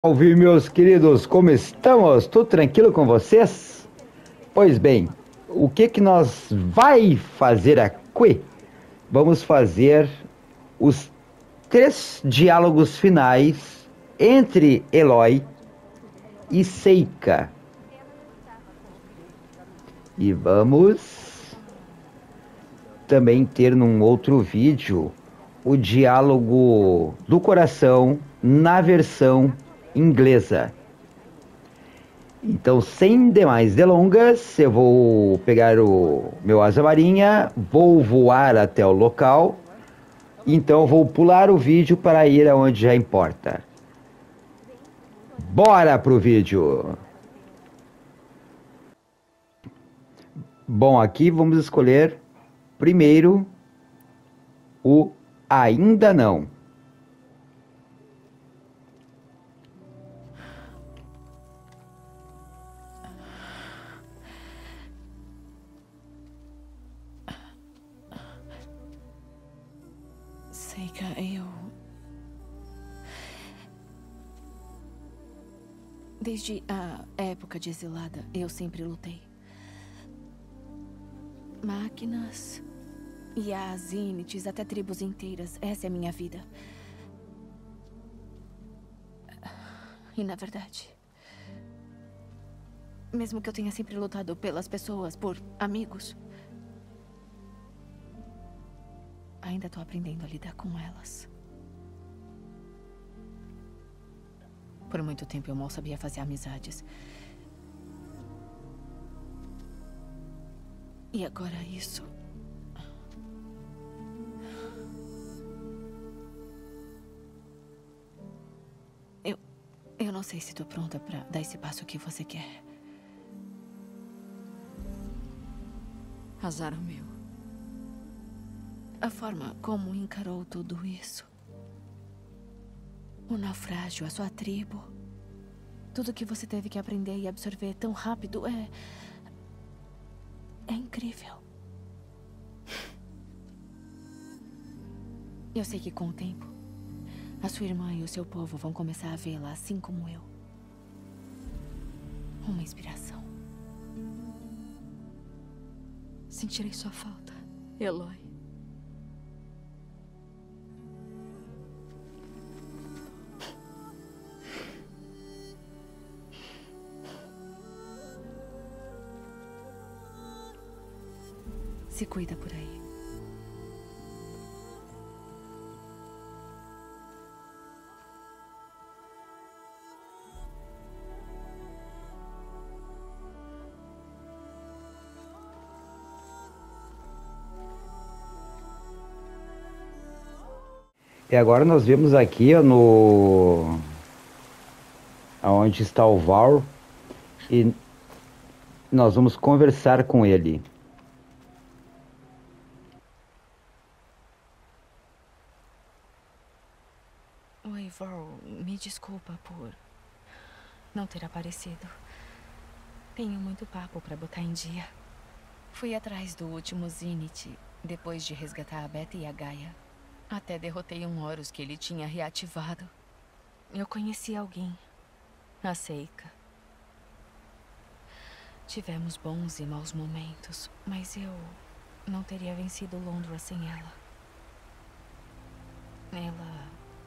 Salve, meus queridos, como estamos? Tudo tranquilo com vocês? Pois bem, o que nós vai fazer aqui? Vamos fazer os três diálogos finais entre Eloy e Seika. E vamos também ter num outro vídeo o diálogo do coração na versão inglesa. Então, sem demais delongas, eu vou pegar o meu asa marinha, vou voar até o local, então vou pular o vídeo para ir aonde já importa. Bora pro vídeo! Bom, aqui vamos escolher primeiro o ainda não. Seika, Desde a época de exilada, eu sempre lutei. Máquinas, IAs, Inites, até tribos inteiras. Essa é a minha vida. E na verdade, mesmo que eu tenha sempre lutado pelas pessoas, por amigos, ainda tô aprendendo a lidar com elas. Por muito tempo eu mal sabia fazer amizades. E agora isso. Eu não sei se tô pronta pra dar esse passo que você quer. Azar o meu. A forma como encarou tudo isso. O naufrágio, a sua tribo. Tudo que você teve que aprender e absorver tão rápido é incrível. Eu sei que com o tempo, a sua irmã e o seu povo vão começar a vê-la assim como eu. Uma inspiração. Sentirei sua falta, Eloy. Se cuida por aí. E agora nós vemos aqui ó, aonde está o Varl e nós vamos conversar com ele. Oi, Varl. Me desculpa por não ter aparecido. Tenho muito papo pra botar em dia. Fui atrás do último Zenith, depois de resgatar a Beta e a Gaia. Até derrotei um Horus que ele tinha reativado. Eu conheci alguém, a Seika. Tivemos bons e maus momentos, mas eu não teria vencido Londra sem ela. Ela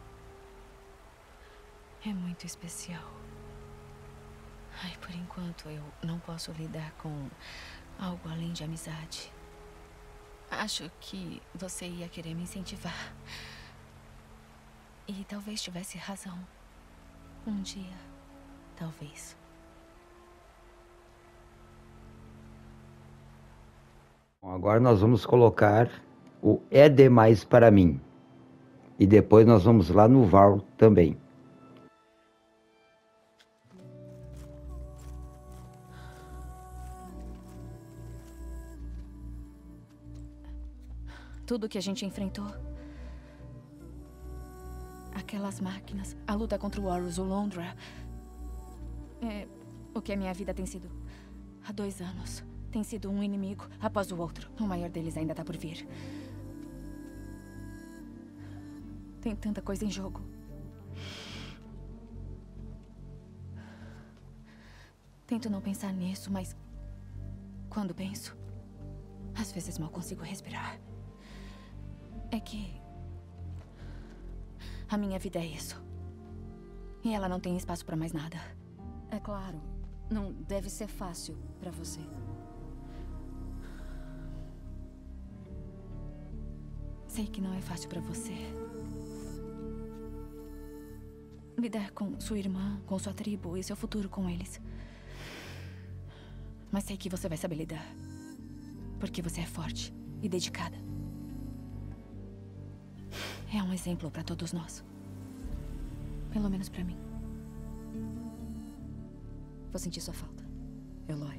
é muito especial. Ai, por enquanto eu não posso lidar com algo além de amizade. Acho que você ia querer me incentivar. E talvez tivesse razão. Um dia, talvez. Bom, agora nós vamos colocar o É Demais para Mim. E depois nós vamos lá no Varl também. Tudo que a gente enfrentou. Aquelas máquinas, a luta contra o Horus, o Londra. É o que a minha vida tem sido há 2 anos. Tem sido um inimigo após o outro. O maior deles ainda tá por vir. Tem tanta coisa em jogo. Tento não pensar nisso, mas quando penso, às vezes mal consigo respirar. É que a minha vida é isso. E ela não tem espaço pra mais nada. É claro, não deve ser fácil pra você. Sei que não é fácil pra você. Lidar com sua irmã, com sua tribo e seu futuro com eles. Mas sei que você vai saber lidar. Porque você é forte e dedicada. É um exemplo pra todos nós. Pelo menos pra mim. Vou sentir sua falta, Eloy.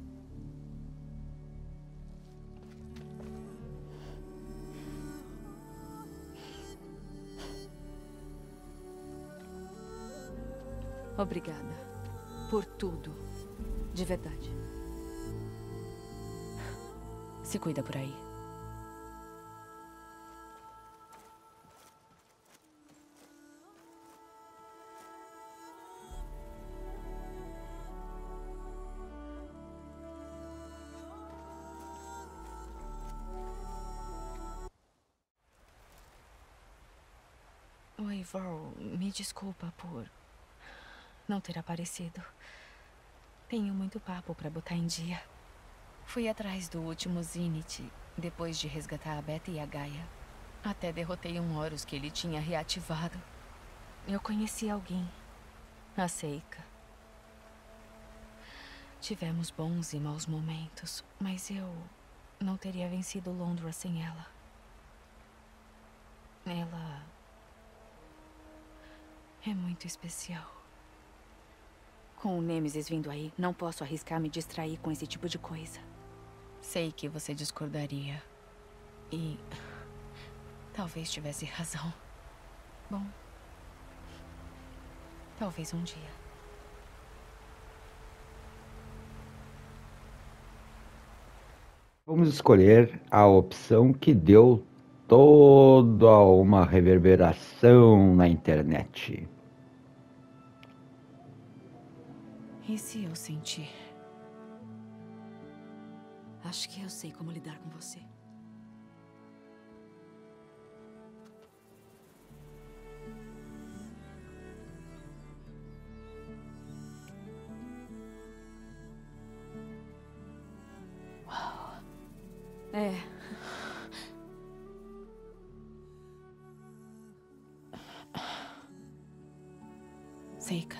Obrigada por tudo, de verdade. Se cuida por aí. Oi, Varl. Me desculpa por não ter aparecido. Tenho muito papo pra botar em dia. Fui atrás do último Zenith, depois de resgatar a Beta e a Gaia. Até derrotei um Horus que ele tinha reativado. Eu conheci alguém, a Seika. Tivemos bons e maus momentos, mas eu não teria vencido Londra sem ela. Ela é muito especial. Com o Nêmesis vindo aí, não posso arriscar me distrair com esse tipo de coisa. Sei que você discordaria. E talvez tivesse razão. Bom, talvez um dia. Vamos escolher a opção que deu toda uma reverberação na internet. E se eu sentir? Acho que eu sei como lidar com você. Uau. É. Seika.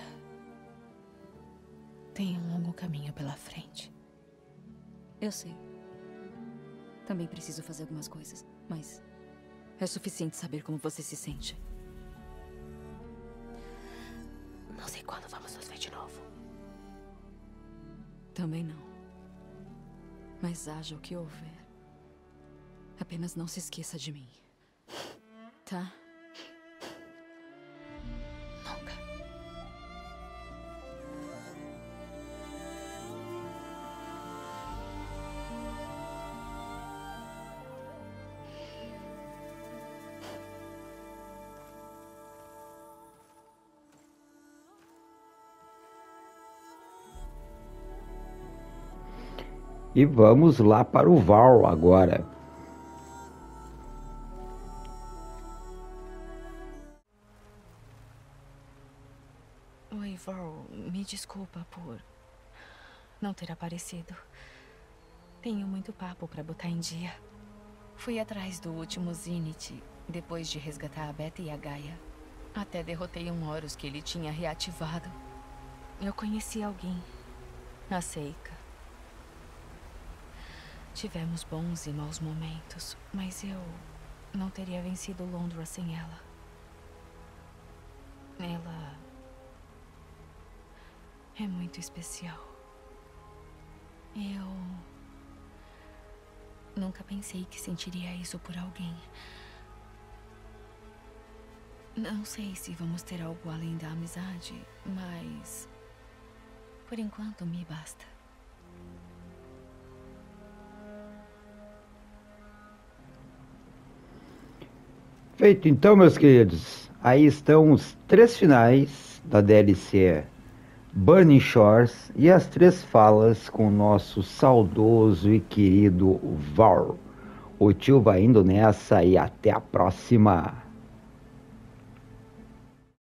Tem um longo caminho pela frente. Eu sei. Também preciso fazer algumas coisas, mas é suficiente saber como você se sente. Não sei quando vamos nos ver de novo. Também não. Mas haja o que houver. Apenas não se esqueça de mim. Tá? Nunca. E vamos lá para o Varl agora. Oi, Varl. Me desculpa por não ter aparecido. Tenho muito papo pra botar em dia. Fui atrás do último Zenith, depois de resgatar a Beta e a Gaia. Até derrotei um Horus que ele tinha reativado. Eu conheci alguém, a Seika. Tivemos bons e maus momentos, mas eu não teria vencido Londra sem ela. Ela é muito especial. Eu nunca pensei que sentiria isso por alguém. Não sei se vamos ter algo além da amizade, mas por enquanto me basta. Feito então, meus queridos. Aí estão os 3 finais da DLC Burning Shores e as 3 falas com o nosso saudoso e querido Varl. O tio vai indo nessa e até a próxima.